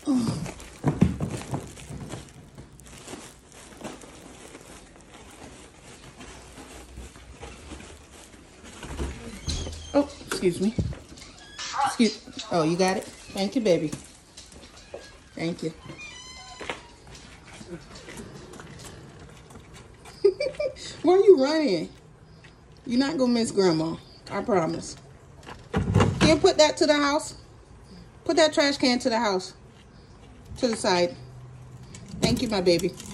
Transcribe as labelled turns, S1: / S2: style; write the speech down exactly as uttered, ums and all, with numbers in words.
S1: Oh, excuse me. Excuse. Oh, you got it? Thank you, baby. Thank you. Where are you running? You're not gonna miss Grandma. I promise. Can you put that to the house? Put that trash can to the house. To the side. Thank you, my baby.